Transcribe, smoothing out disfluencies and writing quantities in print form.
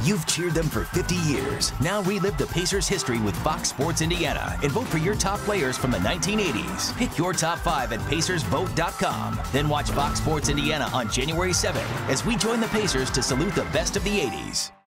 You've cheered them for 50 years. Now relive the Pacers' history with Fox Sports Indiana and vote for your top players from the 1980s. Pick your top 5 at PacersVote.com. Then watch Fox Sports Indiana on January 7th as we join the Pacers to salute the best of the 80s.